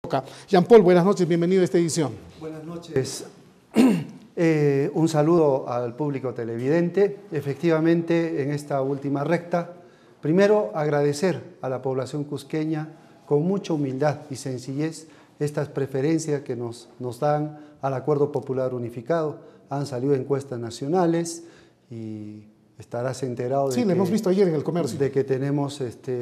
Jean Paul, buenas noches, bienvenido a esta edición. Buenas noches. Un saludo al público televidente. Efectivamente, en esta última recta, primero agradecer a la población cusqueña con mucha humildad y sencillez estas preferencias que nos dan al Acuerdo Popular Unificado. Han salido encuestas nacionales y estarás enterado de sí, lo hemos visto ayer en el comercio. De que tenemos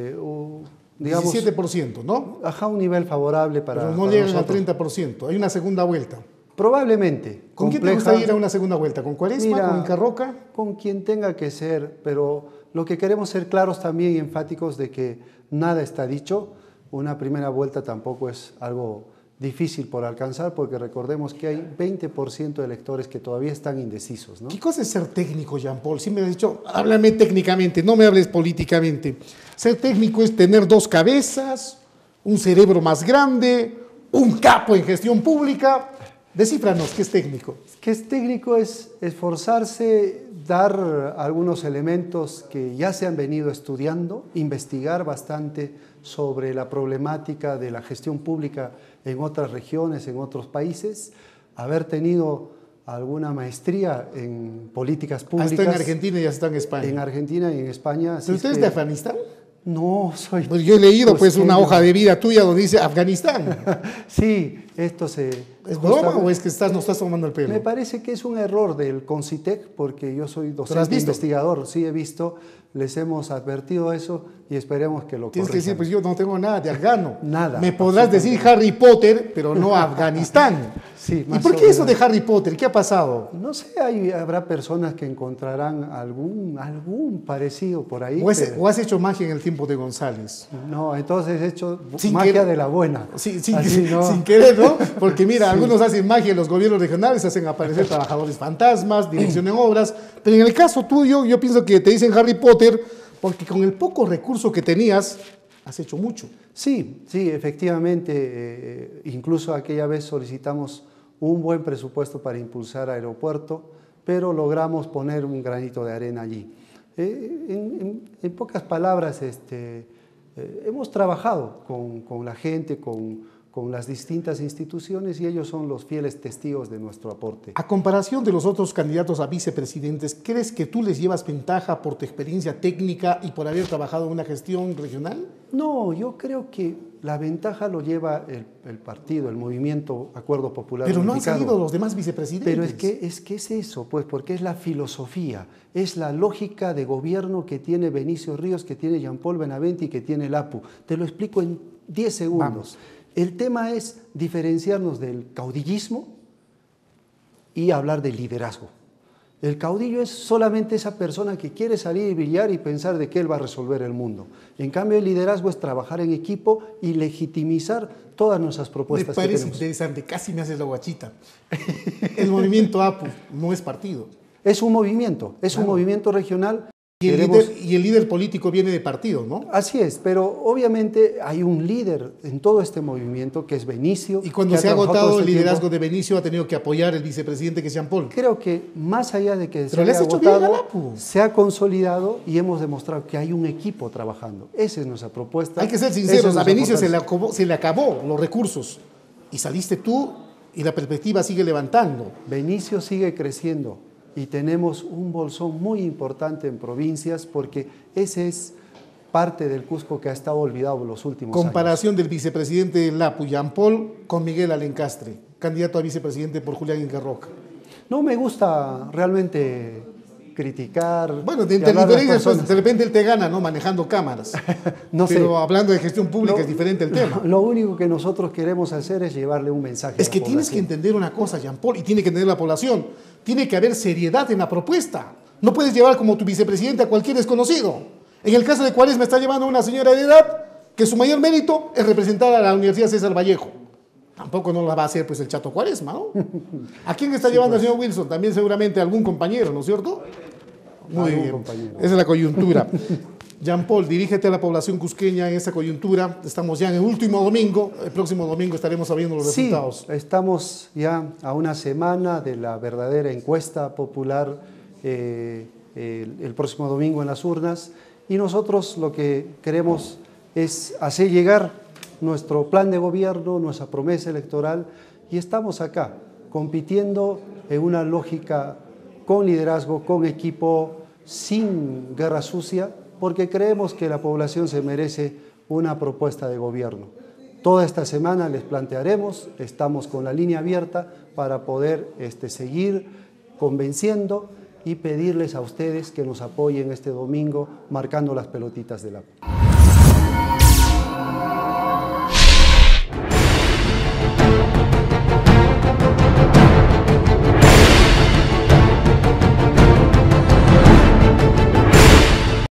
digamos, 17%, ¿no? Ajá, un nivel favorable para pero no llegan al 30%, hay una segunda vuelta. Probablemente. ¿Con quién te gusta ir a una segunda vuelta? ¿Con Cuaresma? ¿Con Incarroca? Con quien tenga que ser, pero lo que queremos ser claros también y enfáticos de que nada está dicho. Una primera vuelta tampoco es algo difícil por alcanzar, porque recordemos que hay 20% de electores que todavía están indecisos, ¿no? ¿Qué cosa es ser técnico, Jean Paul? Si me has dicho, háblame técnicamente, no me hables políticamente. Ser técnico es tener dos cabezas, un cerebro más grande, un capo en gestión pública. Descífranos, ¿qué es técnico? ¿Qué es técnico? Es esforzarse, dar algunos elementos que ya se han venido estudiando, investigar bastante sobre la problemática de la gestión pública en otras regiones, en otros países, haber tenido alguna maestría en políticas públicas. Está en Argentina y ya está en España. En Argentina y en España. ¿Pero usted es de Afganistán? No, soy... Pues yo he leído pues una hoja de vida tuya donde dice Afganistán. Sí, esto se... ¿Es broma o es que no estás tomando el pelo? Me parece que es un error del CONCITEC, porque yo soy docente investigador, sí he visto, les hemos advertido eso y esperemos que lo corrijan. Tienes que decir, pues yo no tengo nada de afgano. Nada. Me podrás decir Harry Potter, pero no Afganistán. Sí, ¿Y por qué eso de Harry Potter? ¿Qué ha pasado? No sé, habrá personas que encontrarán algún parecido por ahí. ¿O has hecho magia en el tiempo de González? No, entonces he hecho magia de la buena. Sí, sin querer, ¿no? Porque mira, algunos hacen magia en los gobiernos regionales, hacen aparecer trabajadores fantasmas, dirección en obras, pero en el caso tuyo yo pienso que te dicen Harry Potter porque con el poco recurso que tenías has hecho mucho. Sí, efectivamente, incluso aquella vez solicitamos un buen presupuesto para impulsar aeropuerto, pero logramos poner un granito de arena allí. En pocas palabras, hemos trabajado con la gente, con las distintas instituciones, y ellos son los fieles testigos de nuestro aporte. A comparación de los otros candidatos a vicepresidentes, ¿crees que tú les llevas ventaja por tu experiencia técnica y por haber trabajado en una gestión regional? No, yo creo que la ventaja lo lleva el partido, el movimiento Acuerdo Popular Pero Unificado. No han salido los demás vicepresidentes. Pero es que es eso, pues, porque es la filosofía, es la lógica de gobierno que tiene Benicio Ríos, que tiene Jean Paul Benavente y que tiene el APU. Te lo explico en 10 segundos. Vamos. El tema es diferenciarnos del caudillismo y hablar de liderazgo. El caudillo es solamente esa persona que quiere salir y brillar y pensar de que él va a resolver el mundo. En cambio, el liderazgo es trabajar en equipo y legitimizar todas nuestras propuestas. Me parece interesante, casi me haces la guachita. El movimiento APU no es partido. Es un movimiento, un movimiento regional. Y el líder político viene de partido, ¿no? Así es, pero obviamente hay un líder en todo este movimiento que es Benicio. Y cuando se ha agotado el liderazgo de Benicio, ha tenido que apoyar el vicepresidente que es Jean Paul. Creo que más allá de que se haya agotado, se ha consolidado y hemos demostrado que hay un equipo trabajando. Esa es nuestra propuesta. Hay que ser sinceros, a Benicio se le acabó los recursos y saliste tú y la perspectiva sigue levantando. Benicio sigue creciendo. Y tenemos un bolsón muy importante en provincias, porque ese es parte del Cusco que ha estado olvidado los últimos años. Comparación del vicepresidente del APU, Jean Paul, con Miguel Alencastre, candidato a vicepresidente por Julián Incarroca. No me gusta realmente criticar. Bueno, de repente él te gana, ¿no? Manejando cámaras. No sé. Pero hablando de gestión pública es diferente el tema. Lo único que nosotros queremos hacer es llevarle un mensaje. Es que tienes que entender una cosa, Jean Paul, y tiene que entender la población. Tiene que haber seriedad en la propuesta. No puedes llevar como tu vicepresidente a cualquier desconocido. En el caso de Cuaresma está llevando a una señora de edad que su mayor mérito es representar a la Universidad César Vallejo. Tampoco no la va a hacer pues el Chato Cuaresma, ¿no? ¿A quién está llevando el señor Wilson? También seguramente algún compañero, ¿no es cierto? Muy bien, compañero. Esa es la coyuntura. Jean Paul, dirígete a la población cusqueña en esa coyuntura. Estamos ya en el último domingo. El próximo domingo estaremos sabiendo los resultados. Estamos ya a una semana de la verdadera encuesta popular el próximo domingo en las urnas. Y nosotros lo que queremos es hacer llegar nuestro plan de gobierno, nuestra promesa electoral, y estamos acá, compitiendo en una lógica con liderazgo, con equipo, sin guerra sucia, porque creemos que la población se merece una propuesta de gobierno. Toda esta semana les plantearemos, estamos con la línea abierta para poder seguir convenciendo y pedirles a ustedes que nos apoyen este domingo marcando las pelotitas de la...